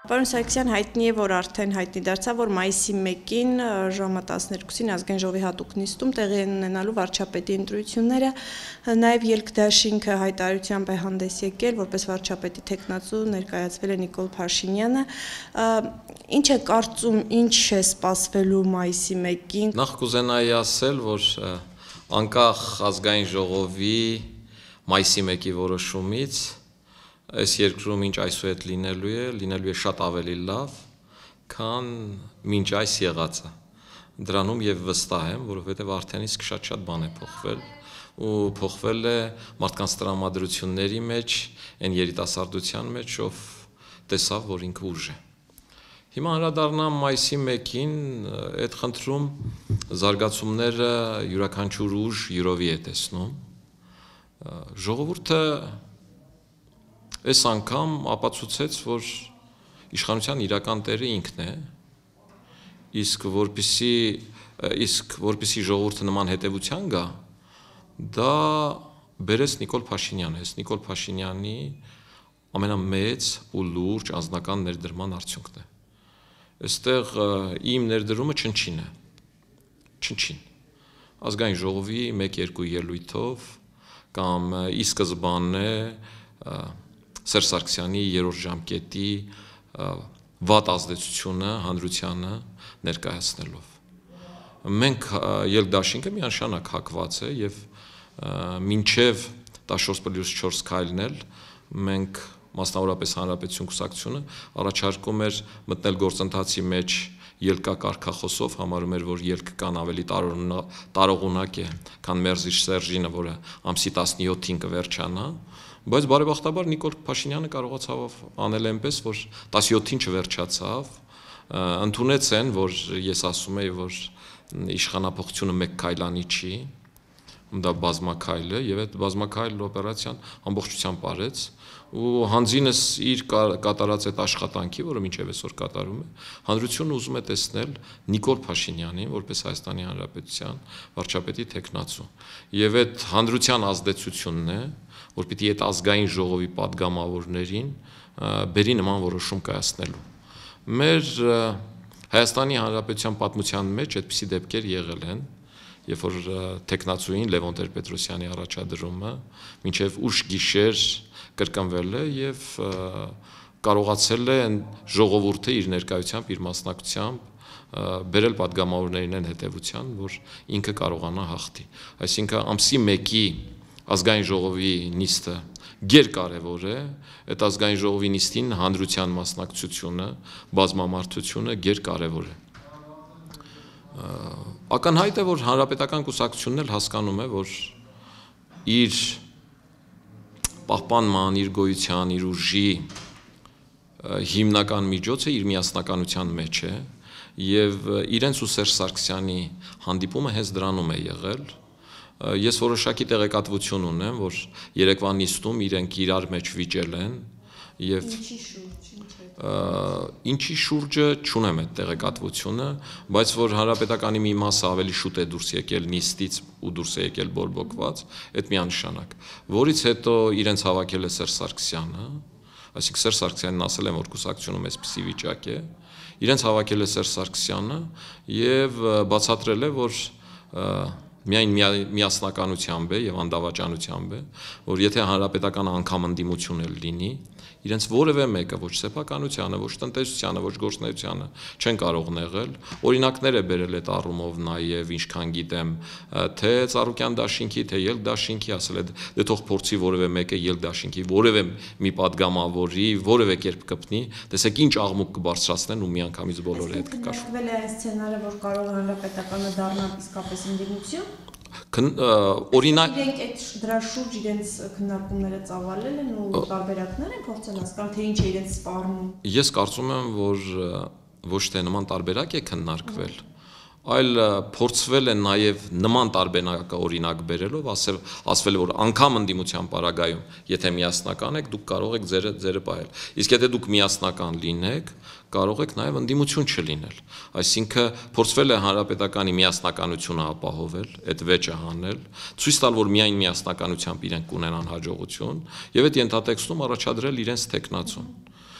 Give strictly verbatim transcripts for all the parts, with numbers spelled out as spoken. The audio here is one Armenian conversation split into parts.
Պարոն Սարգսյան, հայտնի է, որ արդեն հայտնի դարձավ, որ մայիսի մեկին ժամը տասներկուսին ազգային ժողովի հատուկ նիստում տեղի են ունենալու վարչապետի ընտրությունները, նաև ելքդաշինքը հայտարարությամբ է հանդես եկել, որպես վարչապետի թեկնածու ներկայացվել է Նիկոլ Փաշինյանը։ Ինչ է կարծում, ինչ է սպասվելու մայիսի մեկին։ Նախ կուզենայի ասել, որ անկախ ազգային ժողովի մայիսի մեկի որոշումից այս երկրում ինչ այսուհետ լինելու է, լինելու է շատ ավելի լավ, քան մինչ այս եղածը։ Դրանում եւ վստահ եմ, որովհետեւ արդեն իսկ շատ-շատ բան է փոխվել ու փոխվել է մարդկանց տրամադրությունների մեջ, այն երիտասարդության մեջ, ով տեսավ, որ ինքը ուժ է։ Հիմա անդրադառնամ մայիսի մեկին, այդ խնդրում զարգացումները յուրաքանչյուր ուժ յուրովի է տեսնում։ Ժողովուրդը այս անգամ ապացուցեց, որ իշխանության իրական տերը ինքն է, իսկ որպեսի իսկ որպեսի ժողովուրդը նման հետևության գա, դա բերեց Նիկոլ Փաշինյանը, այս Նիկոլ Փաշինյանի ամենամեծ ու լուրջ անձնական ներդրման արդյունքն է։ Այստեղ իմ ներդրումը չնչին է, չնչին։ Ազգային ժողովի մեկ-երկու ելույթով կամ ի սկզբանե Սերժ Սարգսյանի երրորդ ժամկետի վատ ազդեցությունը հանրությանը ներկայացնելով։ Մենք ելքդաշինքը միանշանակ հակված է եւ մինչեւ տասնչորս պլյուս չորս քայլն էլ մենք մասնավորապես Հանրապետություն կուսակցությունը առաջարկում էր մտնել գործընթացի մեջ ելքակարգախոսով, համարում էր, որ ելքը կան ավելի տարողունակ է, քան Մերզիչ Սերժինը, որը ամսի տասնյոթին կվերջանա, բայց բարեբախտաբար Նիկոլ Փաշինյանը կարողացավ անել այնպես, որ տասնյոթին չվերջացավ, ընդունեց են, որ ես ասում եի, որ իշխանափոխությունը մեկ քայլանի չի, դա բազմաքայլ է, եւ այդ բազմաքայլ օպերացիան ամբողջությամբ արեց ու հանձինս իր կատարած այդ աշխատանքի, որը մինչև այսօր կատարում է, հանրությունը ուզում է տեսնել Նիկոլ Փաշինյանին որպես Հայաստանի Հանրապետության վարչապետի թեկնածու։ Եվ այդ հանրության ազդեցությունն է, որ պիտի այդ ազգային ժողովի падգամավորներին բերի նման որոշում կայացնելու։ Մեր Հայաստանի Հանրապետության պատմության մեջ այդպիսի դեպքեր եղել են, երբ որ թեկնածուին Լևոն Տեր-Պետրոսյանի առաջադրումը մինչև ուշ գիշեր կրկնվել է եւ կարողացել է ժողովուրդը իր ներկայությամբ, իր մասնակցությամբ բերել падգամավորներին են հետևության, որ ինքը կարողանա հաղթի։ Այսինքն ամսի մեկի ազգային ժողովի նիստը գերկարևոր է, այդ ազգային ժողովի նիստին հանրության մասնակցությունը, բազմամարդությունը գերկարևոր է։ Ակնհայտ է, որ հանրապետական կուսակցությունն էլ հասկանում է, որ իր պահպանման, իր գոյության, իր ուժի հիմնական միջոցը իր միասնականության մեջ է եւ իրենց ու Սերժ Սարգսյանի հանդիպումը հենց դրանում է եղել։ Ես որոշակի տեղեկատվություն ունեմ, որ երեկվա նիստում իրենք իրար մեջ վիճել են եւ ինչի շուրջը չունեմ այդ տեղեկատվությունը, բայց որ հանրապետականի մի մասը ավելի շուտ է դուրս եկել նիստից ու դուրս է եկել բորբոքված, այդ միանշանակ, որից հետո իրենց հավաքել է Սերժ Սարգսյանը, այսինքն Սերժ Սարգսյանն ասել են, որ կուսակցությունում այսպիսի վիճակ է, իրենց հավաքել է Սերժ Սարգսյանը եւ բացատրել է, որ միայն միասնականությամբ է եւ անդավաճանությամբ է, որ եթե հանրապետական անգամ ընդդիմություն էլ լինի, իրենց որևէ մեկը ոչ սեփականությանը, ոչ տնտեսությանը, ոչ գործնեությանը չեն կարող նեղել։ Օրինակներ է բերել այդ առումով նաեւ, ինչքան գիտեմ, թե Ծառուկյան դաշինքի, թե ելքդաշինքի, ասել է դե թող փորձի որևէ մեկը ելքդաշինքի, որևէ մի падգամավորի, որևէ կերպ կպնի, տեսեք ինչ աղմուկ կբարձրացնեն ու միանգամից բոլորը հետ կկաշվեն։ Վել է այս սցենարը, որ կարող հանրապետականը դառնա իսկապես ընդդիմություն։ Օրինակ իրենք այդ դրա շուրջ իրենց քննարկումները ծավալել են ու տարբերակներ են փորձել հասկանալ, թե ինչ է իրենց սպառնում։ Ես կարծում եմ, որ ոչ թե նման տարբերակ է քննարկվել, այլ փորձվել է նաև նման տարբերակը օրինակ բերելով, ասել ասվել որ անգամ ընդդիմության պարագայում, եթե միասնական եք, դուք կարող եք ձերը ձերը պահել։ Իսկ եթե դուք միասնական լինեք, կարող եք նաև ընդդիմություն չլինել։ Այսինքն փորձվել է հանրապետականի միասնականությունը ապահովել, այդ վեճը հանել, ցույց տալ, որ միայն միասնականությամբ իրենք կունենան հաջողություն, եւ այդ ենթատեքստում առաջադրել իրենց տեխնացուն։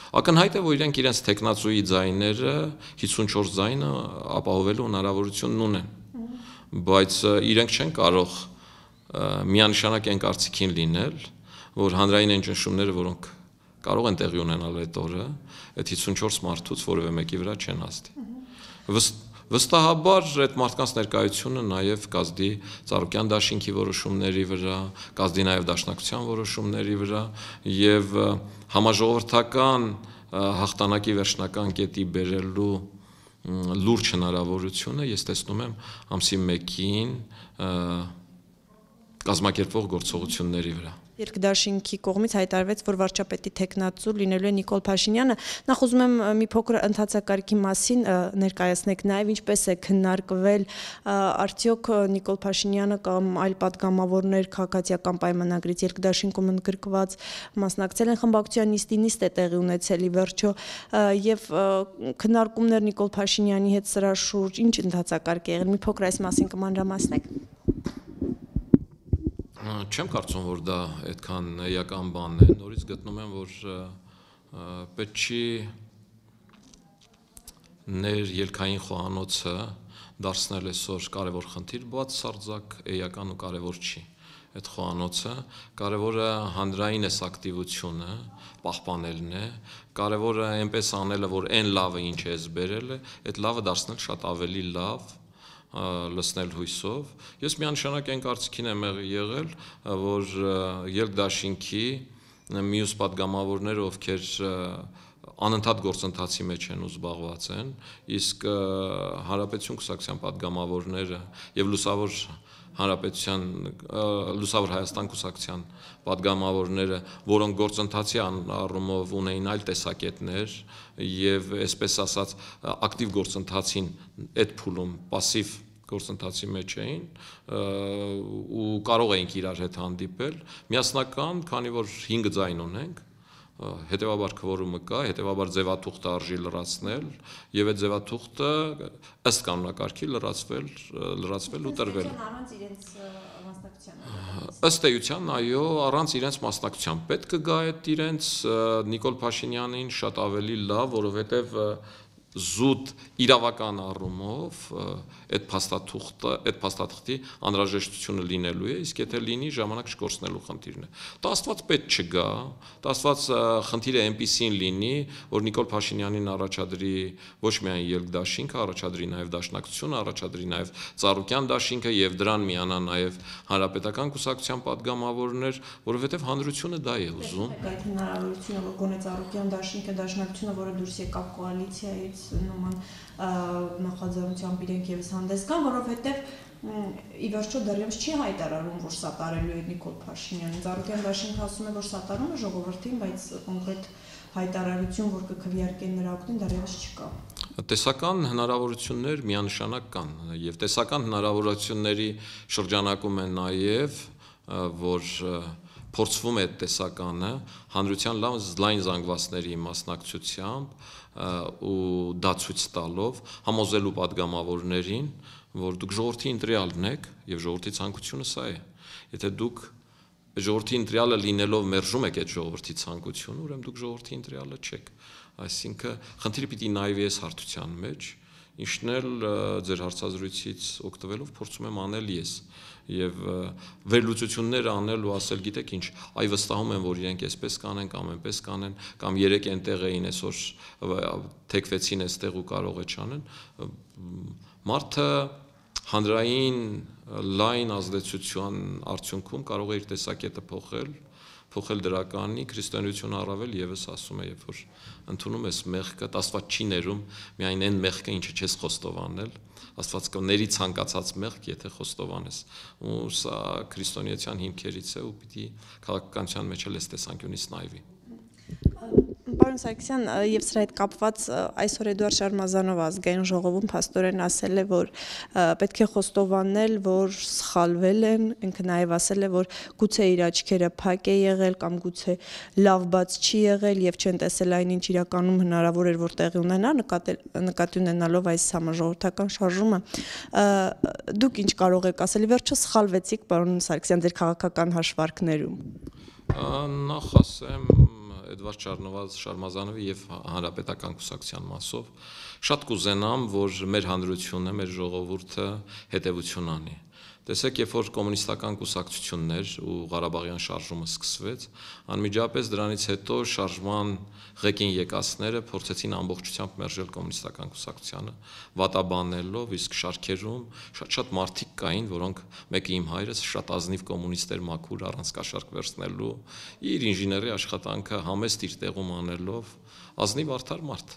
Ակնհայտ է, որ իրենք իրենց տեխնացուի ձայները, հիսունչորս ձայնը ապահովելու հնարավորությունն ունեն, բայց իրենք չեն կարող միանշանակ այն կարծիքին լինել, որ հանրային այն ճնշումները, որոնք կարող են տեղի ունենալ այդ օրը, այդ հիսունչորս մարդուց որևէ մեկի վրա չեն հասնի։ Վստահաբար այդ մարդկանց ներկայությունը նաև կազդի Ծառուկյան դաշինքի որոշումների վրա, կազդի նաև Դաշնակցության որոշումների վրա եւ համաժողովրդական հաղթանակի վերջնական կետի բերելու լուրջ հնարավորությունը ես տեսնում եմ ամսի մեկին կազմակերպվող գործողությունների վրա։ Երկդաշինքի կողմից հայտարարվեց, որ վարչապետի տեխնացու լինելու է Նիկոլ Փաշինյանը։ Նախ ուզում եմ մի փոքր ընթացակարգի մասին ներկայացնեք, նաև ինչպես է քննարկվել, արդյոք Նիկոլ Փաշինյանը կամ այլ պատգամավորներ քաղաքացիական պայմանագրից երկդաշինքում ընդգրկված մասնակցել են խմբակցության նիստին, նիստ է տեղի ունեցել ի վերջո, եւ քննարկումներ Նիկոլ Փաշինյանի հետ սրա շուրջ ինչ ընթացակարգ է եղել, մի փոքր այս մասին կմանրամասնեք։ Չեմ կարծում, որ դա այդքան էական բան է, նորից գտնում եմ, որ պետք չի ներելքային խոհանոցը դարձնել այսօր կարևոր խնդիր, բացարձակ էական ու կարևոր չի այդ խոհանոցը, կարևորը հանրային էս ակտիվությունը պահպանելն է, կարևորը այնպես անելը, որ այն լավը ինչ է բերել է, այդ լավը դարձնել շատ ավելի լավ լսնել հույսով։ Ես միանշանակ այն կարծիքին եմ եղել, որ երկդաշինքի մյուս պատգամավորները, ովքեր անընդհատ գործընթացի մեջ են ու զբաղված են, իսկ Հանրապետություն կուսակցության պատգամավորները եւ Լուսավոր Հանրապետության Լուսավոր Հայաստան կուսակցության պատգամավորները, որոնք գործընթացի առումով ունեին այլ տեսակետներ եւ այսպես ասած ակտիվ գործընթացին այդ փուլում пассив գործընթացի մեջ էին ու կարող էինք իրար հետ հանդիպել միասնական, քանի որ հինգ ձայն ունենք, հետևաբար քվորումը կա, հետևաբար ձևաթուղթը արժի լրացնել եւ այդ ձևաթուղթը ըստ կանոնակարգի լրացվել, լրացվել ու տրվել։ Առանց իրենց մասնակցության։ Ըստ էության, այո, առանց իրենց մասնակցության պետք է գա այդ իրենց Նիկոլ Փաշինյանին շատ ավելի լավ, որովհետեւ զուտ իրավական առումով այդ փաստաթուղթը, այդ փաստաթղթի անհրաժեշտությունը լինելու է, իսկ եթե լինի, ժամանակ չկորցնելու խնդիրն է։ Դա Աստված պետք չգա, դա Աստված խնդիրը այնպիսին լինի, որ Նիկոլ Փաշինյանին առաջադրի ոչ միայն երկդաշինքը, առաջադրի նաև Դաշնակցությունը, առաջադրի նաև Ծառուկյան դաշինքը եւ դրան միանա նաև Հանրապետական կուսակցության պատգամավորներ, որովհետեւ հանրությունը դա է ուզում։ Այդ հնարավորությունը, որ գոնե Ծառուկյան դաշինքը, Դաշնակցությունը, որը դուրս եկավ կոալիցիայից նման նախաձեռնությամբ իրենք եւս հանդես կան, որովհետեւ ի վերջո դեռևս չի հայտարարում, որ սատարելու է Նիկոլ Փաշինյանին։ Ծառուկյան դաշինքը ասում է, որ սատարում է ժողովրդին, բայց կոնկրետ հայտարարություն, որ կքվեարկեն նրա օգտին, դեռևս չկա։ Տեսական հնարավորություններ միանշանակ կան եւ տեսական հնարավորությունների շրջանակում են նաեւ, որ փորձվում է այդ տեսականը հանրության լայն զանգվածների մասնակցությամբ ու դա ցույց տալով համոզելու պատգամավորներին, որ դուք ժողովրդի ընտրյալն եք եւ ժողովրդի ցանկությունը սա է։ Եթե դուք ժողովրդի ընտրյալը լինելով մերժում եք այդ ժողովրդի ցանկությունը, ուրեմն դուք ժողովրդի ընտրյալը չեք։ Այսինքն խնդիրը պիտի նայվի այս հարթության մեջ, ինչն էլ ձեր հարցազրույցից օգտվելով փորձում եմ անել ես եւ վերլուծություններ անել ու ասել, գիտեք ինչ, այ վստահում եմ, որ իրենք այսպես կանեն կամ այնպես կանեն, կամ երեք այնտեղ էին այսօր թեքվեցին այստեղ ու կարող է չանեն։ Մարդը հանրային լայն ազդեցության արդյունքում կարող է իր տեսակետը փոխել, փոխել դրականի, քրիստոնեությունը առավել եւս ասում է, երբ որ ընդունում ես մեղքը, Աստված չի ներում միայն այն մեղքը, ինչը չես խոստովանել, Աստված կների ցանկացած մեղք, եթե խոստովանես։ Ու սա քրիստոնեության հիմքերից է ու պիտի քաղաքականության մեջ էլ այս տեսանկյունից նայվի։ Պարոն Սարգսյան, եւ սրա հետ կապված այսօր Էդուարդ Շարմազանովը ազգային ժողովում փաստորեն ասել է, որ պետք է խոստովանել, որ սխալվել են, ինքը նաեւ ասել է, որ գուցե իր աչքերը փակ է եղել կամ գուցե լավ բաց չի եղել եւ չեն տեսել այնինչ իրականում հնարավոր էր որ տեղի ունենա, նկատի ունենալով այս համաժողովրդական շարժումը։ Դուք ինչ կարող եք ասել, վերջը սխալվեցիք, պարոն Սարգսյան, ձեր քաղաքական հաշվարկներում։ Նախ ասեմ, Էդվարդ Շարմազանովի եւ Հանրապետական կուսակցության մասով շատ կուզենամ, որ մեր հանրությունը, մեր ժողովուրդը հետեւություն անի։ Տեսեք, երբ որ կոմունիստական կուսակցություններ ու Ղարաբաղյան շարժումը սկսվեց, անմիջապես դրանից հետո շարժման ղեկին եկածները փորձեցին ամբողջությամբ մերժել կոմունիստական կուսակցությանը, վատաբանելով, իսկ շարքերում շատ-շատ մարդիկ կային, որոնք մեկը իմ հայրս շատ ազնիվ կոմունիստ էր, մաքուր, առանց կաշառք վերցնելու, իր ինժեների աշխատանքը համեստ իր տեղում անելով, ազնիվ արդար մարդ,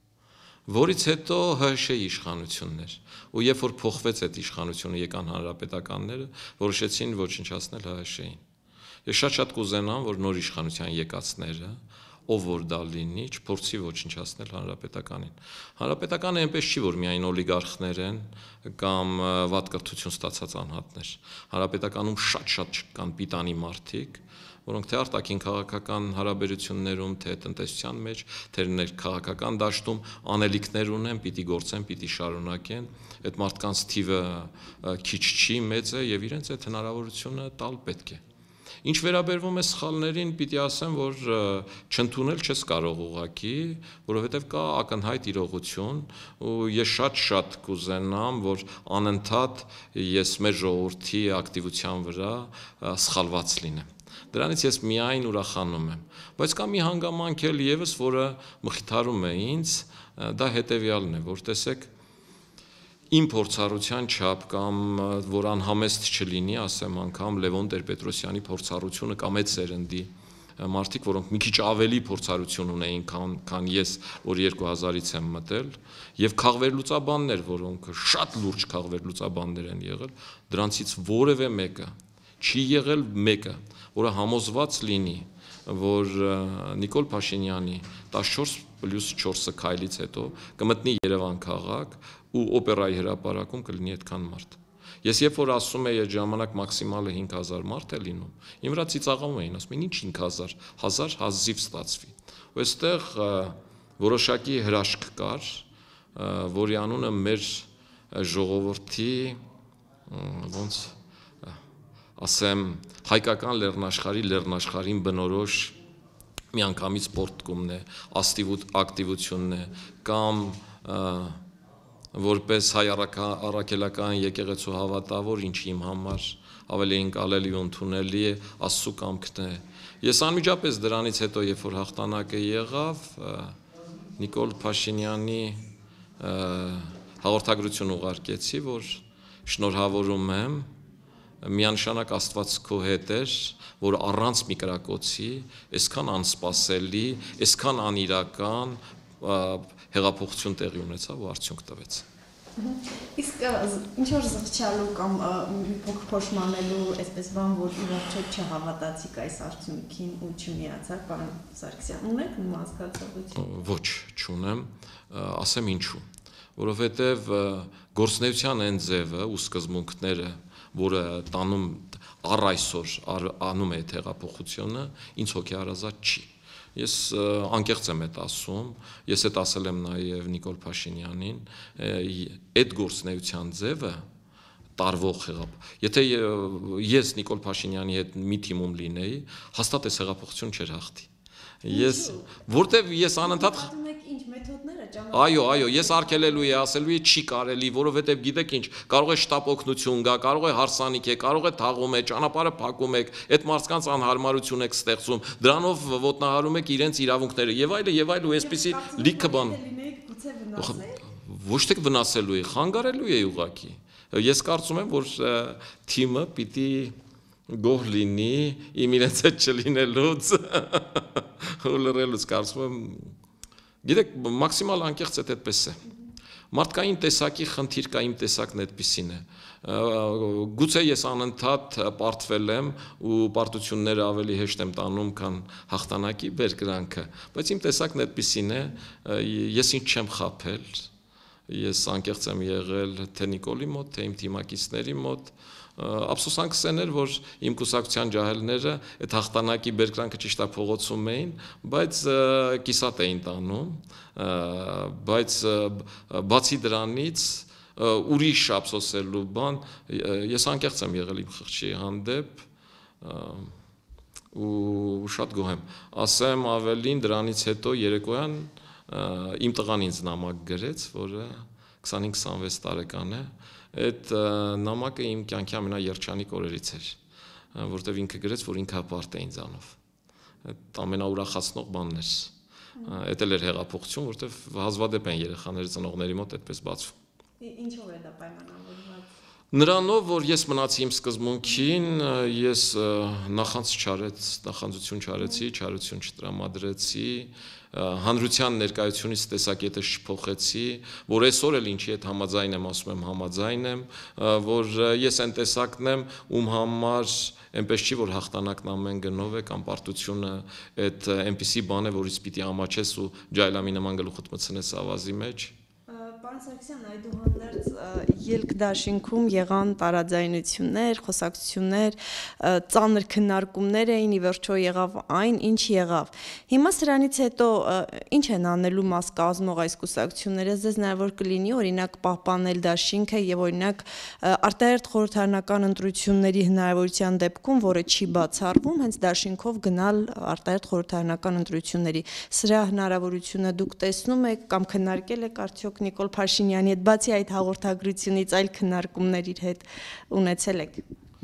որից հետո ՀՀՇ-ի իշխանություններ, ու երբ որ փոխվեց այդ իշխանությունը, եկան հանրապետականները, որոշեցին ոչնչացնել ՀՀՇ-ին։ Ես շատ-շատ կուզենամ, որ նոր իշխանության եկածները, ով որ դա լինի, չփորձի ոչնչացնել հանրապետականին։ Հանրապետականը այնպես չի, որ միայն օլիգարխներ են կամ վատ կրթություն ստացած անհատներ։ Հանրապետականում շատ-շատ կան պիտանի մարդիկ, որոնք թե արտաքին քաղաքական հարաբերություններում, թե տնտեսության մեջ, թե ներքաղաքական դաշտում անելիքներ ունեն, պիտի գործեն, պիտի շարունակեն, այդ մարդկանց թիվը քիչ չի, մեծ է եւ իրենց այդ հնարավորությունը տալ պետք է։ Ինչ վերաբերվում է սխալներին, պիտի ասեմ, որ չընդունել չես կարող ուղղակի, որովհետև կա ակնհայտ իրողություն, ու ես շատ-շատ կուզենամ, որ անընդհատ ես մեր ժողովրդի ակտիվության վրա սխալված լինեմ։ Դրանից ես միայն ուրախանում եմ, բայց կա մի հանգամանք էլ եւս, որը մխիթարում է ինձ, դա հետեւյալն է, որ տեսեք, իմ փորձառության չափ կամ որ անհամեստ չլինի, ասեմ անգամ Լևոն Տեր-Պետրոսյանի փորձառությունը կամ այդ սերնդի մարդիկ, որոնք մի քիչ ավելի փորձառություն ունեին, քան, քան ես, որ երկու հազարից եմ մտել, եւ քաղվերլուծաբաններ, որոնք շատ լուրջ քաղվերլուծաբաններ են եղել, դրանցից որևէ մեկը չի եղել մեկը, որը համոզված լինի, որ Նիկոլ Փաշինյանի տասնչորս պլյուս չորսը քայլից հետո կմտնի Երևան քաղաք ու օպերայի հրապարակում կլինի այդքան մարդ։ Ես երբ որ ասում եի այդ ժամանակ մաքսիմալը հինգ հազար մարդ է լինում, իմ վրա ծիծաղում էին, ասում էին ինչ հինգ հազար, հազար հազիվ ստացվի։ Ու այստեղ որոշակի հրաշք կար, որի անունը մեր ժողովրդի ոնց ասեմ, հայկական լեռնաշխարհի լեռնաշխարհին բնորոշ միանգամից պորտկումն է, ակտիվությունն է, կամ որպես հայ առաքելական եկեղեցու հավատավոր, ինչ իմ համար ավելի ընկալելի ու ընդունելի է, Աստծո կամքն է։ Ես անմիջապես դրանից հետո, երբ որ հաղթանակը եղավ, Նիկոլ Փաշինյանի հաղորդագրություն ուղարկեցի, որ շնորհավորում եմ, միանշանակ Աստված քո հետ էր, որ առանց մի կրակոցի, այսքան անսպասելի, այսքան անիրական հեղափոխություն տեղի ունեցավ ու արդյունք տվեց։ Իսկ ինչ որ զղջալու կամ մի փոքր փոշմանելու այսպես բան, որ ի վերջո չհավատացիք այս արդյունքին ու չմիացաք, պարոն Սարգսյան, ունեք նույն հասկացողություն։ Ոչ, չունեմ, ասեմ ինչու, որովհետև գործնեության այն ձևը ու սկզբունքները, որը տանում առ այսօր անում է այդ հեղափոխությունը, ինձ հոգեհարազատ չի։ Ես անկեղծ եմ այդ ասում, ես այդ ասել եմ նաև Նիկոլ Փաշինյանին, այդ գործնեության ձևը տարվող հեղափոխ։ Եթե ես Նիկոլ Փաշինյանի հետ մի թիմում լինեի, հաստատ այս հեղափոխություն չէր հաղթի։ Ես որտեվ ես անընդհատ ինչ մեթոդները ճանաչում։ Այո, այո, ես արգելելու եմ, ասելու եմ չի կարելի, որովհետև գիտեք ինչ, կարող է շտապ օգնություն գա, կարող է հարսանիք է, կարող է թաղում է, ճանապարհը փակում եք, այդ մարդկանց անհարմարություն եք ստեղծում, դրանով ոտնահարում եք իրենց իրավունքները եւ այլը եւ այլ ու այսպեսի լիքը բան։ Ոչ թե վնասելու է, խանգարելու է ուղղակի։ Ես կարծում եմ, որ թիմը պիտի գոհ լինի իմ իրենց հետ չլինելուց ու լրելուց, կարծում եմ, գիտեք, մաքսիմալ անկեղծ է այդպես է։ Մարդկային տեսակի խնդիր կա, իմ տեսակն այդպիսին է։ Գուցե ես անընդհատ պարտվել եմ ու պարտությունները ավելի հեշտ եմ տանում, քան հաղթանակի բերկրանքը, բայց իմ տեսակն այդպիսին է, ես ինչ չեմ խաբել, ես անկեղծ եմ եղել թե Նիկոլի մոտ, թե իմ թիմակիցների մոտ, ափսոսանքս էր, որ իմ կուսակցության ջահելները այդ հաղթանակի բերկրանքը ճիշտ է փողոցում էին, բայց կիսատ էին տանում, բայց բացի դրանից ուրիշ ափսոսելու բան, ես անկեղծ եմ եղել իմ խղճի հանդեպ, ու շատ գոհ եմ։ Ասեմ ավելին, դրանից հետո երեկոյան իմ տղան ինձ նամակ գրեց, որը քսանհինգ քսանվեց տարեկան է։ Այդ նամակը իմ կյանքի ամենաերջանիկ օրերից էր, որտեղ ինքը գրեց, որ ինքը հպարտ է ինձանով։ Այդ ամենաուրախացնող բանն էր։ Այդ էլ էր հեղափոխություն, որտեղ հազվադեպ են երեխաների ծնողների մոտ այդպես բացվում։ Ինչով է դա պայմանավորված։ Նրանով, որ ես մնացի իմ սկզբունքին, ես նախանց չարեց, նախանձություն չարեցի, չարություն չտրամադրեցի, հանրության ներկայությունից տեսակետս չփոխեցի, որ այսօր էլ ինչի հետ համաձայն եմ, ասում եմ համաձայն եմ, որ ես այն տեսակն եմ, ում համար այնպես չի, որ հաղթանակն ամեն գնով է կամ պարտությունը այդ այնպիսի բան է, որից պիտի ամաչես ու ջայլամի նման գլուխդ մտցնես ավազի մեջ։ Պարոն Սարգսյան, այդուհանդերձ ելք դաշինքում եղան տարաձայնություններ, խոսակցություններ, ծանր քննարկումներ էին, ի վերջո եղավ այն, ինչ եղավ։ Հիմա սրանից հետո ինչ են անելու մաս կազմող այս կուսակցությունները, ձեզ հնարավոր կլինի օրինակ պահպանել դաշինքը եւ օրինակ արտահերթ խորհրդարանական ընտրությունների հնարավորության դեպքում, որը չի բացառվում, հենց դաշինքով գնալ արտահերթ խորհրդարանական ընտրությունների։ Սրա հնարավորությունը դուք տեսնում եք կամ քննարկել եք արդյոք Նիկոլ Փաշինյանի հետ, բացի այդ հաղորդագրությունից այլ քննարկումներ իր հետ ունեցել եք։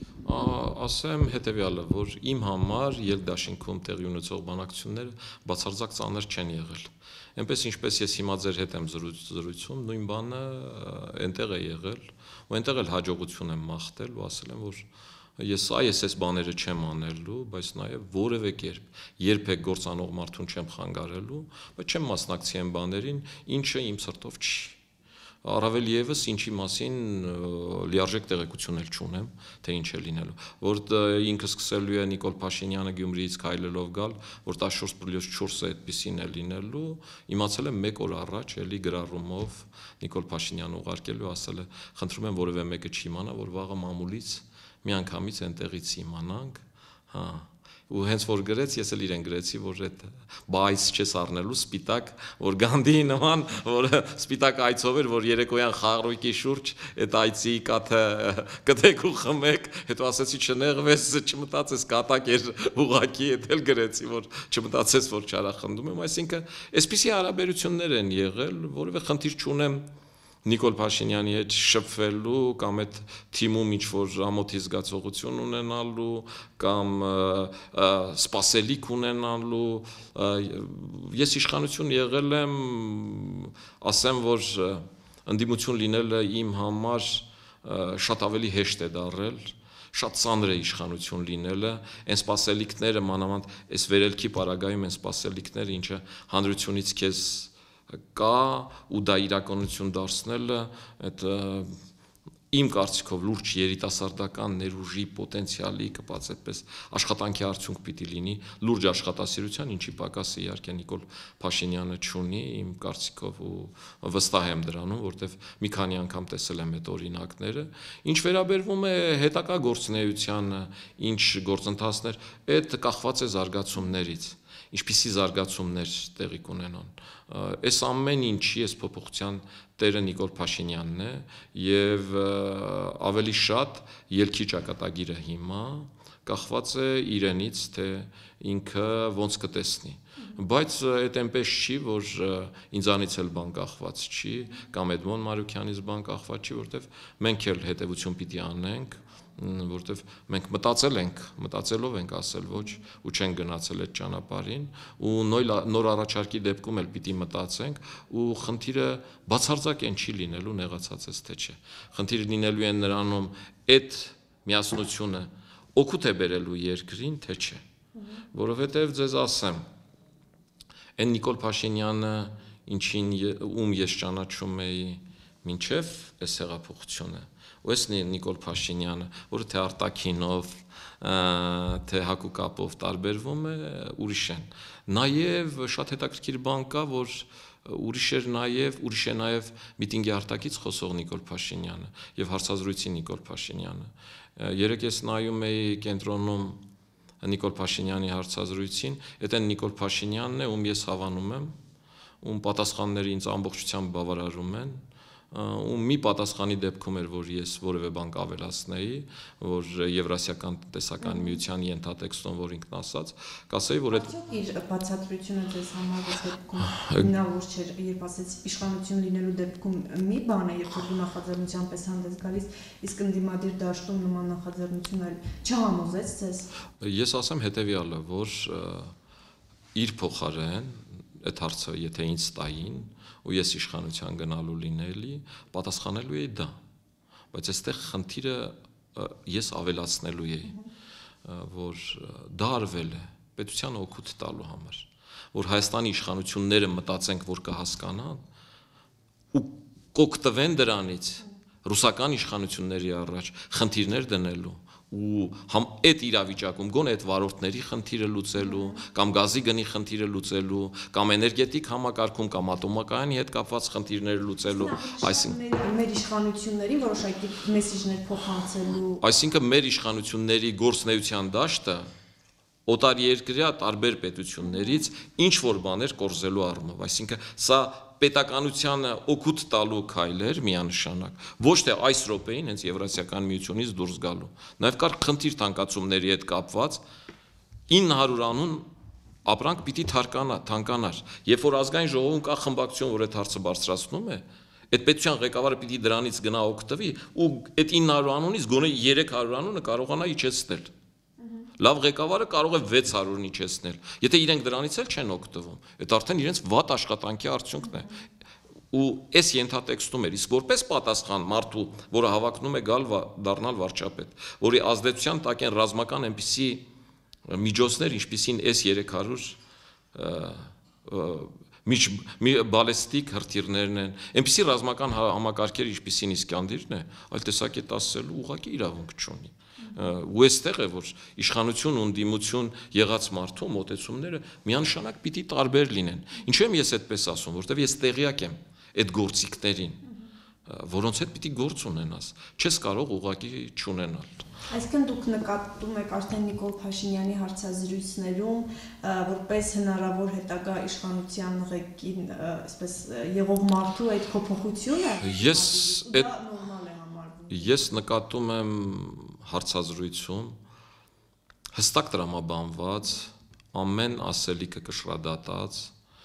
Ասեմ հետևյալը, որ իմ համար ելքդաշինքում տեղի ունեցող բանակցությունները բացարձակ ծանր չեն եղել։ Այնպես ինչպես ես հիմա ձեր հետ եմ զրույցում, նույն բանը այնտեղ է եղել, ու այնտեղ էլ հաջողություն եմ մաղթել ու ասել եմ, որ ես այս այս բաները չեմ անելու, բայց նաև որևէ կերպ երբեք գործանող մարդուն չեմ խանգարելու, բայց չեմ մասնակցի այն բաներին, ինչը իմ սրտով չի։ Առավել եւս ինչի մասին լիարժեք տեղեկություն էլ չունեմ, թե ինչ է լինելու, որ ինքը սկսելու է Նիկոլ Փաշինյանը Գյումրիից քայլելով գալ, որ տասնչորս պլյուս չորսը այդպեսին է լինելու, իմացել եմ մեկ օր առաջ էլի գրառումով Նիկոլ Փաշինյանը ուղարկելու, ասել է, խնդրում եմ որևէ մեկը չիմանա, որ վաղը մամուլից միանգամից այնտեղից իմանանք, հա, ու հենց որ գրեց, ես էլ իրեն գրեցի, որ այդ բայց չես առնելու սպիտակ, որ Գանդիի նման, որ սպիտակ այծով էր, որ երեկոյան խաղրույկի շուրջ այդ այծի կաթը կտեք ու խմեք, հետո ասեցի չնեղվես, չմտածես կատակ էր ուղակի, այդ էլ գրեցի, որ չմտածես, որ չարախնդում եմ, այսինքն այսպիսի հարաբերություններ են եղել, որևէ խնդիր չունեմ Նիկոլ Փաշինյանի հետ շփվելու կամ այդ թիմում ինչ-որ ամոթի զգացողություն ունենալու կամ սպասելիք ունենալու, ես իշխանություն եղել եմ, ասեմ, որ ընդդիմություն լինելը իմ համար շատ ավելի հեշտ է դառել, շատ ծանր է իշխանություն լինելը, այն սպասելիքները, մանավանդ այս վերելքի պարագայում այն սպասելիքները, ինչը հանրությունից քեզ կա ու դա իրականություն դարձնելը այդ իմ կարծիքով լուրջ երիտասարդական ներուժի պոտենցիալի կպած այդպես աշխատանքի արդյունք պիտի լինի լուրջ աշխատասիրության, ինչի պակասը իհարկե Նիկոլ Փաշինյանը չունի իմ կարծիքով ու վստահ եմ դրանում, որտեվ մի քանի անգամ տեսել եմ այդ օրինակները, ինչ վերաբերվում է հետագա գործունեությանը, ինչ գործընթացներ, այդ կախված է զարգացումներից, ինչպիսի զարգացումներ տեղի կունենան։ Այս ամեն ինչի այս փոփոխության տերը Նիկոլ Փաշինյանն է եւ ավելի շատ ելքի ճակատագիրը հիմա կախված է իրենից, թե ինքը ոնց կտեսնի, բայց այդ այնպես չի, որ ինձանից էլ բան կախված չի, կամ Էդմոն Մարուքյանից բան կախված չի, որտեվ մենք էլ հետևություն պիտի անենք, որտեվ մենք մտածել ենք, մտածելով ենք ասել ոչ ու չենք գնացել այդ ճանապարհին ու նոր առաջարկի դեպքում էլ պիտի մտածենք ու խնդիրը բացարձակ են չի լինելու նեղացածես թե չէ։ Խնդիրը լինելու է նրանում այդ միասնությունը օգուտ է բերելու երկրին, թե չէ։ Որովհետև ձեզ ասեմ, այն Նիկոլ Փաշինյանը, ինչին ում ես ճանաչում էի մինչև այս հեղափոխությունը, ու այս Նիկոլ Փաշինյանը, որը թե արտաքինով, թե հակուկապով տարբերվում է, ուրիշ են։ Նաև շատ հետաքրքիր բան կա, որ ուրիշ էր նաև, ուրիշ է նաև միտինգի արտաքից խոսող Նիկոլ Փաշինյանը եւ հարցազրույցի Նիկոլ Փաշինյանը։ Երեք ես նայում էի կենտրոնում Նիկոլ Փաշինյանի հարցազրույցին, այդ այն Նիկոլ Փաշինյանն է, ում ես հավանում եմ, ում պատասխանները ինձ ամբողջությամբ բավարարում են, ու մի պատասխանի դեպքում էր, որ ես որևէ բան կավելացնեի, որ Եվրասիական տնտեսական միության ենթատեքստում, որ ինքն ասաց, կասեի, որ այդ իր բացատրությունը ձեզ համար այս դեպքում հնարավոր չէր, երբ ասեց իշխանություն լինելու դեպքում մի բան է, երբ որ դու նախաձեռնության պես հանդես գալիս, իսկ ընդդիմադիր դաշտում նման նախաձեռնություն այլ չհամոզեց ձեզ։ Ես ասեմ հետեւյալը, որ իր փոխարեն այդ հարցը եթե ինձ տային ու ես իշխանության գնալու լինելի, պատասխանելու էի դա, բայց այստեղ խնդիրը ես ավելացնելու էի, որ դա արվել է պետությանը օգուտ տալու համար, որ Հայաստանի իշխանությունները մտածենք, որ կհասկանան ու կօգտվեն դրանից ռուսական իշխանությունների առաջ խնդիրներ դնելու ու համ այդ իրավիճակում գոնե այդ վարորդների խնդիրը լուծելու կամ գազի գնի խնդիրը լուծելու կամ էներգետիկ համակարգում կամ ատոմակայանի հետ կապված խնդիրները լուծելու, այսինքն մեր իշխանություններին որոշակի մեսիջներ փոխանցելու, այսինքն մեր իշխանությունների գործնեության դաշտը օտարերկրյա տարբեր պետություններից ինչ որ բաներ կորզելու առումով, այսինքն սա պետականությանը օգուտ տալու քայլ էր միանշանակ, ոչ թե այս րոպեին հենց Եվրասիական միությունից դուրս գալու, նաև կար խնդիր թանկացումների հետ կապված ինը հարյուր անուն ապրանք պիտի թանկանար, երբ որ ազգային ժողովում կա խմբակցություն, որ այդ հարցը բարձրացնում է, այդ պետության ղեկավարը պիտի դրանից գնա օգտվի ու այդ ինը հարյուր անունից գոնե երեք հարյուր անունը կարողանա իջեցնել։ Լավ ղեկավարը կարող է վեց հարյուր իջեցնել, եթե իրենք դրանից էլ չեն օգտվում, այդ արդեն իրենց վատ աշխատանքի արդյունքն է։ Ու այս ենթատեքստում էր, իսկ որպես պատասխան մարդու, որը հավակնում է գալ դառնալ վարչապետ, որի ազդեցության տակ են ռազմական այնպիսի միջոցներ, ինչպիսին էս երեք հարյուր բալեստիկ հրթիռներն են, այնպիսի ռազմական համակարգեր, ինչպիսին Իսկանդիրն է, այլ տեսակետ ասելու ուղղակի իրավունք չունի։ Ու այստեղ է, որ իշխանություն ու ընդդիմություն եղած մարդու մոտեցումները միանշանակ պիտի տարբեր լինեն։ Ինչու եմ ես այդպես ասում, որտեղ ես տեղյակ եմ այդ գործիքներին, որոնց հետ պիտի գործ ունենաս, չես կարող ուղղակի չունենալ։ Այսինքն դուք նկատում եք արդեն Նիկոլ Փաշինյանի հարցազրույցներում որպես հնարավոր հետագա իշխանության ղեկին, այսպես եղող մարդու այդ փոփոխությունը։ Ես այդ Ես նկատում եմ հարցազրույցում հստակ տրամաբանված, ամեն ասելիքը կշռադատած,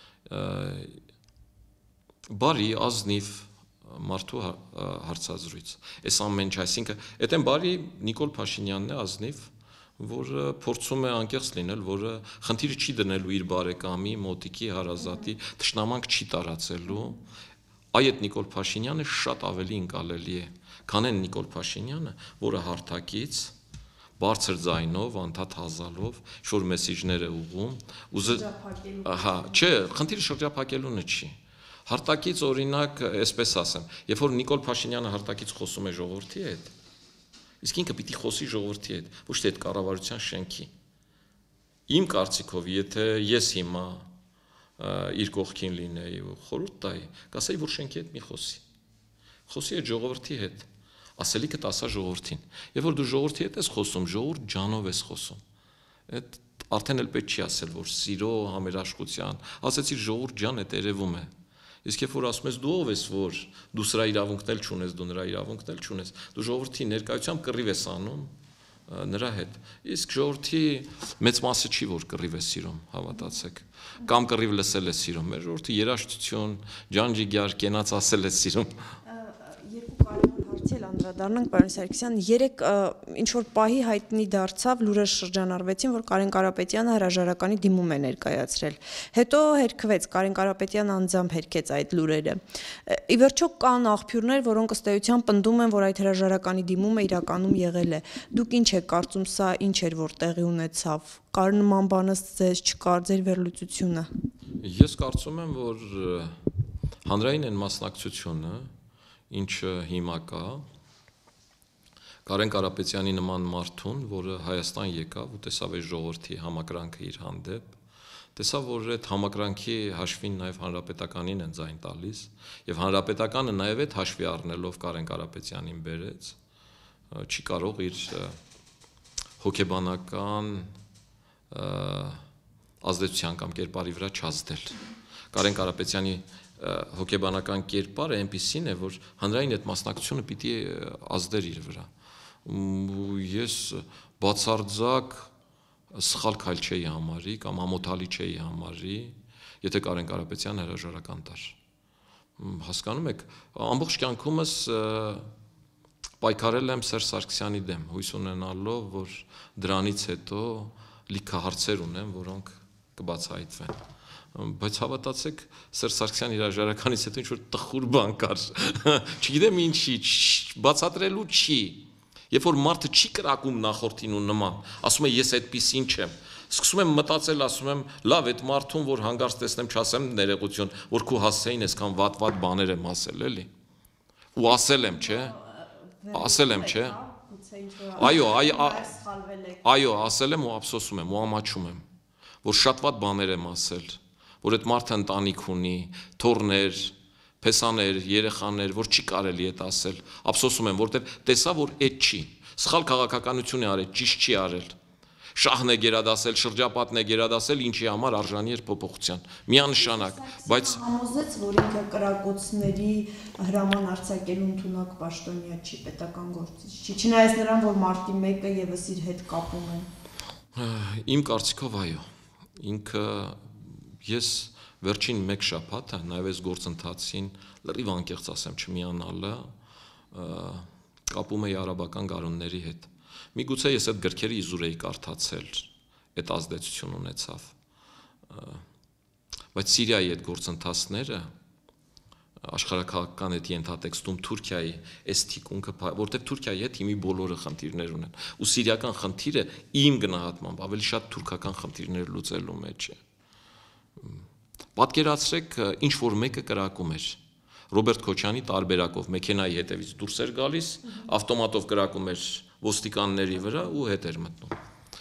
բարի, ազնիվ մարդու հարցազրույց։ Այս ամեն ինչ, այսինքն, այդ են բարի Նիկոլ Փաշինյանն է ազնիվ, որը փորձում է անկեղծ լինել, որը խնդիրը չի դնելու իր բարեկամի, մոտիկի, հարազատի, թշնամանք չի տարածելու։ Այդ Նիկոլ Փաշինյանը շատ ավելի ընկալելի է, քան այն Նիկոլ Փաշինյանը, որը հարթակից բարձր ձայնով, անդադ հազալով, ինչ-որ մեսիջներ է ուղղում, հա, չէ, խնդիրը շրջափակելունը չի։ Հարթակից օրինակ, այսպես ասեմ, երբ որ Նիկոլ Փաշինյանը հարթակից խոսում է ժողովրդի հետ, իսկ ինքը պիտի խոսի ժողովրդի հետ, ոչ թե այդ կառավարության շենքի։ Իմ կարծիքով, եթե ես հիմա իր կողքին լինեի ու խորհուրդ տայի, կասեի, որ շենքի հետ մի խոսի։ Խոսի այդ ժողովրդի հետ, ասելիքդ ասա ժողովրդին։ Երբ որ դու ժողովրդի հետ ես խոսում, ժողովուրդ ջանով ես խոսում։ Այդ արդեն էլ պետք չի ասել, որ սիրո, համերաշխության, ասեցիր ժողովուրդ ջան, այդ երևում է։ Իսկ երբ որ ասում ես դու ով ես, որ դու սրա իրավունքն էլ չունես, դու նրա իրավունքն էլ չունես, դու ժողովրդի ներկայությամբ կռիվ ես անում նրա հետ։ Իսկ ժողովրդի մեծ մասը չի, որ կռիվ է սիրում, հավատացեք, կամ կռիվ լսել է սիրում, մեր ժողովրդի երաժշտություն, ջանջիգյար, կենաց ասել է սիրում։ Երկու կարևոր հարցի էլ անդրադառնանք, պարոն Սարգսյան, երեք ինչ որ պահի հայտնի դարձավ, լուրեր շրջանառվեցին, որ Կարեն Կարապետյանը հրաժարականի դիմում է ներկայացրել։ Հետո հերքվեց, Կարեն Կարապետյանը անձամբ հերքեց այդ լուրերը։ Ի վերջո կան աղբյուրներ, որոնք ըստ էության պնդում են, որ այդ հրաժարականի դիմումը իրականում եղել է։ Դուք ինչ եք կարծում, սա ինչ էր, որ տեղի ունեցավ։ Կար նման բանը ձեզ չկար, ձեր վերլուծությունը։ Ես կարծում եմ, որ հանրային են մասնակցությունը, ինչը հիմա կա, Կարեն Կարապետյանի նման մարդուն, որը Հայաստան եկավ ու տեսավ այդ ժողովրդի համակրանքը իր հանդեպ, տեսավ, որ այդ համակրանքի հաշվին նաև հանրապետականին են ձայն տալիս, եւ հանրապետականը նաև այդ հաշվի առնելով Կարեն Կարապետյանին բերեց, չի կարող իր հոգեբանական ազդեցության կամ կերպարի վրա չազդել։ Կարեն Կարապետյանի հոգեբանական կերպարը այնպիսին է, որ հանրային այդ մասնակցությունը պիտի ազդեր իր վրա։ Ես բացարձակ սխալ քայլ չէի համարի կամ ամոթալի չէի համարի, եթե Կարեն Կարապետյանը հրաժարական տար։ Հասկանում եք, ամբողջ կյանքումս պայքարել եմ Սերժ Սարգսյանի դեմ, հույս ունենալով, որ դրանից հետո լիքը հարցեր ունեմ, որոնք կբացահայտվեն։ Բայց հավատացեք, Սերժ Սարգսյանի հրաժարականից հետո ինչ-որ տխուր բան կար, չգիտեմ ինչի, բացատրելու չի, երբ որ մարդը չի կրակում նախորդին ու նման, ասում է ես այդպիսին չեմ, սկսում եմ մտածել, ասում եմ, լավ, այդ մարդուն, որ հանգարց տեսնեմ, չասեմ ներողություն, որ քո հասցեին այսքան վատ-վատ բաներ եմ ասել, էլի։ Ու ասել եմ, չէ՞։ Ասել եմ, չէ՞։ Այո, այո, ասել եմ ու ափսոսում եմ ու ամաչում եմ, որ շատ վատ բաներ եմ ասել, որ այդ մարդը ընտանիք ունի, թոռներ, փեսաներ, երեխաներ, որ չի կարելի այդ ասել, ափսոսում եմ, որտեղ տեսա, որ այդ չի, սխալ քաղաքականություն է արել, ճիշտ չի արել, շահն է գերադասել, շրջապատն է գերադասել, ինչի համար արժանի էր փոփոխության, միանշանակ, բայց համոզեց, որ ինքը կրակոցների հրաման արձակելու ընդունակ պաշտոնյա չի, պետական գործիչ չի, չնայած նրան, որ մարտի մեկը եւս իր հետ կապում են։ Իմ կարծիքով այո, ինքը ես վերջին մեկ շաբաթը նաև այս գործընթացին լրիվ անկեղծ ասեմ չմիանալը կապում էի արաբական գարունների հետ։ Միգուցե ես այդ գրքերը իզուր էի կարդացել, այդ ազդեցություն ունեցավ։ Բայց Սիրիայի այդ գործընթացները աշխարհաքաղաքական այդ ենթատեքստում Թուրքիայի այս թիկունքը, որտեղ Թուրքիայի հետ հիմի բոլորը խնդիրներ ունեն, ու սիրիական խնդիրը իմ գնահատմամբ ավելի շատ թուրքական խնդիրներ լուծելու մեջ է։ Պատկերացրեք, ինչ որ մեկը կրակում էր Ռոբերտ Քոչյանի տարբերակով մեքենայի հետևից դուրս էր գալիս, ավտոմատով կրակում էր ոստիկանների վրա ու հետ էր մտնում։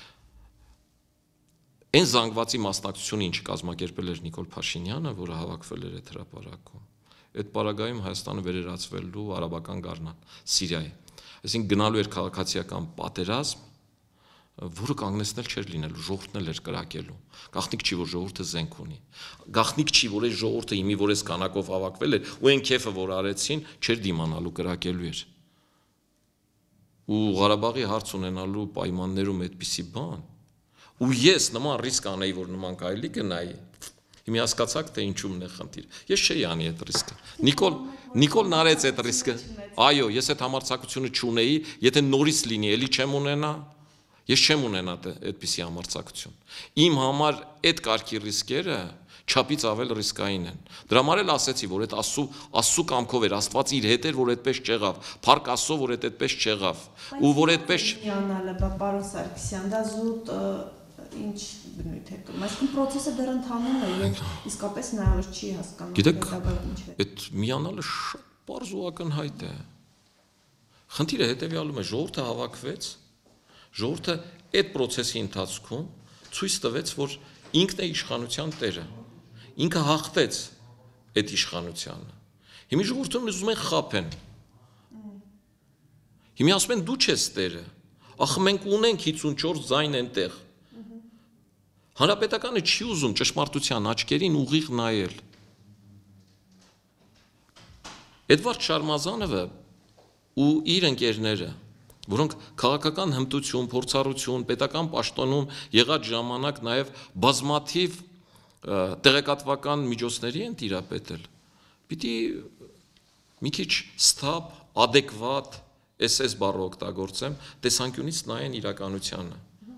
Այն զանգվածի մասնակցությունը, ինչ կազմակերպել էր Նիկոլ Փաշինյանը, որը հավաքվել էր այդ հրապարակում, այդ պարագայում Հայաստանը վերերացվելու արաբական գարնան, Սիրիայի։ Այսինքն գնալու էր քաղաքացիական պատերազմ, որը կանգնեցնել չէր լինելու, ժողովուրդն էլ էր կրակելու։ Գաղտնիք չի, որ ժողովուրդը զենք ունի։ Գաղտնիք չի, որ այս ժողովուրդը հիմի որ այս կանակով հավաքվել էր, ու այն քեֆը, որ արեցին, չէր դիմանալու կրակելու էր։ Ու Ղարաբաղի հարց ունենալու պայմաններում այդպիսի բան։ Ու ես նման ռիսկ անեի, որ նման կարելի գնայի։ Հիմա հասկացաք, թե ինչումն է խնդիր։ Ես չէի անի այդ ռիսկը։ Նիկոլ Նիկոլն արեց այդ ռիսկը։ Այո, ես այդ համարձակությունը չունեի, եթե նորից լինի, էլի չեմ ունենա։ Ես չեմ ունենա այդպիսի համարձակություն։ Իմ համար այդ կարգի ռիսկերը չափից ավել ռիսկային են։ Դրա համար էլ ասեցի, որ այդ Աստծո Աստծո կամքով էր, Աստված իր հետ էր, որ այդպես չեղավ։ Փառք Աստծո, որ այդ այդպես չեղավ։ Ու որ այդպես միանալը, բա պարոն Սարգսյան, դա զուտ ինչ բնույթ է կրում։ Այսինքն process-ը դեռ ընթանում է եւ իսկապես նա ոչ չի հասկանում։ Գիտեք, այդ միանալը շատ պարզ ու ակնհայտ է։ Խնդիրը հետեւյալում է, ժողովուրդը հավաքվեց, ժողովուրդը այդ process-ի ընթացքում ցույց տվեց, որ ինքն է իշխանության տերը։ Ինքը հաղթեց այդ իշխանությանը։ Հիմա ժողովուրդը ուզում են խաբեն։ Հիմա ասում են դու չես տերը։ Ախ մենք ունենք հիսունչորս ձայն այնտեղ։ Հանրապետականը չի ուզում ճշմարտության աչքերին ուղիղ նայել։ Էդվարդ Շարմազանովը ու իր ընկերները, որոնք քաղաքական հմտություն, փորձառություն, պետական պաշտոնում եղած ժամանակ նաև բազմաթիվ տեղեկատվական միջոցների են տիրապետել, պիտի մի քիչ ստապ, adekvat, էս էս բառը օգտագործեմ, տեսանկյունից նայեն իրականությանը։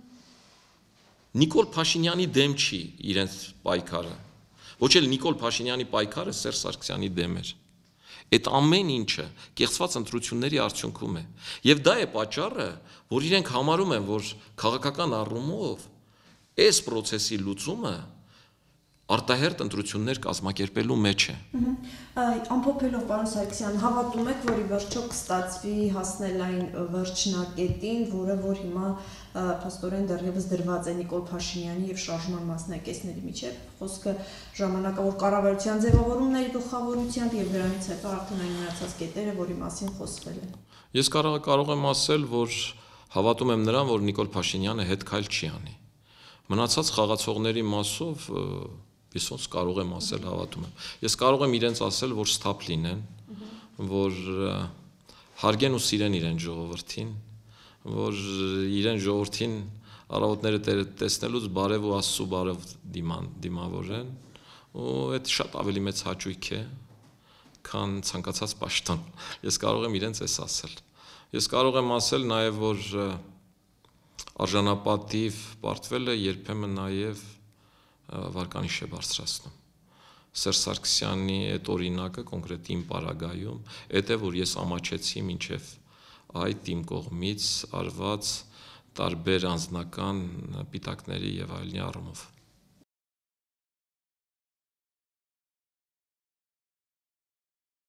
Նիկոլ Փաշինյանի դեմ չի իրենց պայքարը, ոչ էլ Նիկոլ Փաշինյանի պայքարը Սերժ Սարգսյանի դեմ էր։ Այդ ամեն ինչը կեղծված ընտրությունների արդյունքում է։ Եվ դա է պատճառը, որ իրենք համարում են, որ քաղաքական առումով այս process-ի լուծումը արտահերտ ընտրություններ կազմակերպելու մեջ է։ Ամփոփելով պարոն Սարգսյան, հավատում եք, որ ի վերջո կստացվի հասնել այն վերջնակետին, որը որ հիմա փաստորեն դեռևս դրված է Նիկոլ Փաշինյանի եւ շարժման մասնակիցների միջեւ, խոսքը ժամանակավոր կառավարության ձևավորումների գլխավորությամբ եւ դրանից հետո արդեն այն մնացած կետերը, որի մասին խոսվել է։ Ես կարող կարող եմ ասել, որ հավատում եմ նրան, որ Նիկոլ Փաշինյանը հետ քայլ չի անի։ Մնացած խաղացողների մասով Ես ոնց կարող եմ ասել, հավատում եմ։ Ես կարող եմ իրենց ասել, որ ստապ լինեն, որ հարգեն ու սիրեն իրեն ժողովրդին, որ իրեն ժողովրդին առավոտները տեսնելուց բարև ու Աստծո բարև դիման դիմավորեն, ու այդ շատ ավելի մեծ հաճույք է, քան ցանկացած պաշտոն։ Ես կարող եմ իրենց էս ասել։ Ես կարող եմ ասել նաև, որ արժանապատիվ պարտվելը երբեմն նաև վարկանիշ է բարձրացնում։ Սերժ Սարգսյանի այդ օրինակը կոնկրետ իմ պարագայում, այդ է, որ ես ամաչեցի մինչև այդ իմ կողմից արված տարբեր անձնական պիտակների եւ այլնի առումով։